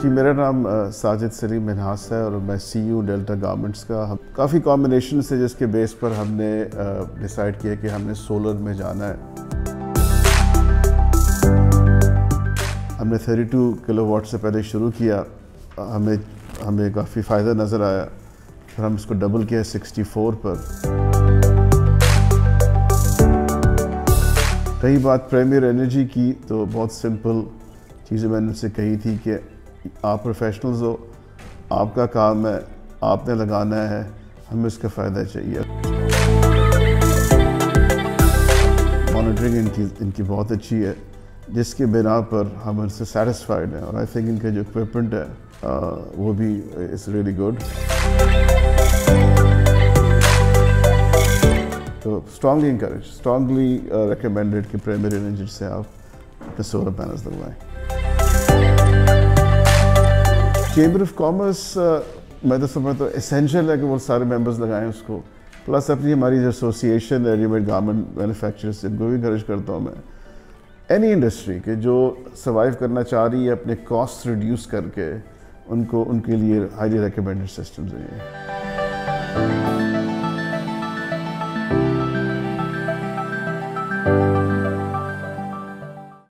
जी मेरा नाम साजिद सलीम मिन्हास है और मैं सीईओ डेल्टा गारमेंट्स का। हम काफ़ी कॉम्बिनेशन से जिसके बेस पर हमने डिसाइड किया कि हमने सोलर में जाना है। हमने 32 किलोवाट से पहले शुरू किया, हमें काफ़ी फ़ायदा नज़र आया, फिर हम इसको डबल किया 64 पर। रही बात प्रीमियर एनर्जी की, तो बहुत सिंपल चीज़ें मैंने उनसे कही थी कि आप प्रोफेशनल्स हो, आपका काम है, आपने लगाना है, हमें इसका फ़ायदा चाहिए। मॉनिटरिंग इनकी बहुत अच्छी है, जिसके बिना पर हम इनसे सेटिस्फाइड हैं और आई थिंक इनका जो इक्विपमेंट है वो भी इज़ रियली गुड। तो स्ट्रांगली रिकमेंडेड कि प्रीमियर एनर्जी से आप अपने सोलर पैनल्स लगवाएं। चेंबर ऑफ कॉमर्स मैं तो समझता हूँ एसेंशियल है कि वो सारे मेंबर्स लगाएं उसको, प्लस अपनी हमारी जो एसोसिएशन है रेडीमेड गारमेंट मैन्युफैक्चरर्स, इनको भी इंकरेज करता हूँ मैं। एनी इंडस्ट्री के जो सर्वाइव करना चाह रही है अपने कॉस्ट रिड्यूस करके, उनके लिए हाईली रिकमेंडेड सिस्टम्स हैं ये।